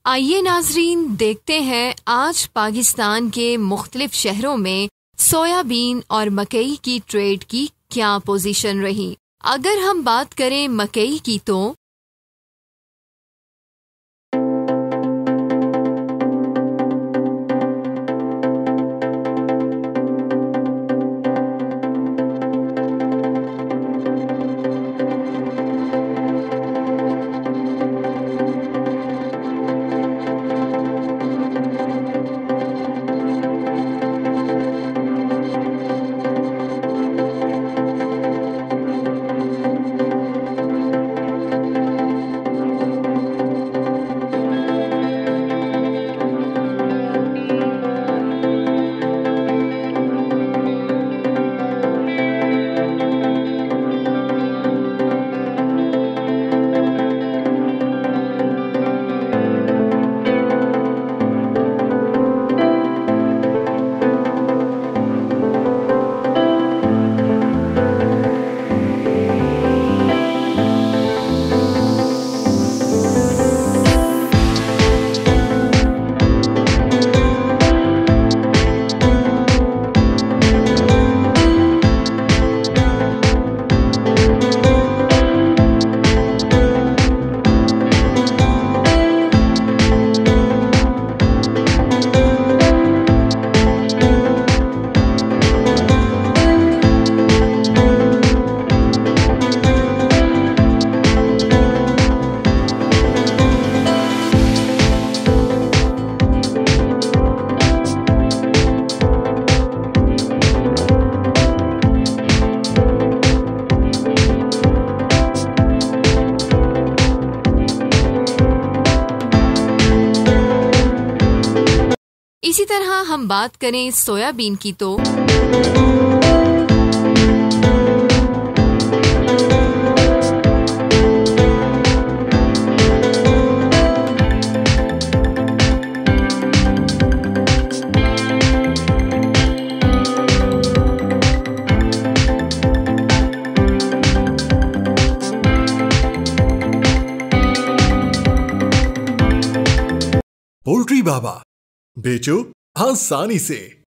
आइए नाजरीन देखते हैं आज पाकिस्तान के मुख्तलिफ शहरों में सोयाबीन और मकई की ट्रेड की क्या पोजीशन रही। अगर हम बात करें मकई की तो इसी तरह हम बात करें सोयाबीन की तो पोल्ट्री बाबा बेचो आसानी से।